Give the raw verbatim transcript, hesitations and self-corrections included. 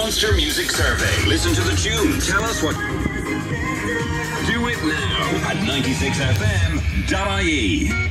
Monster Music Survey. Listen to the tune. Tell us what. Do it now at ninety-six F M dot I E.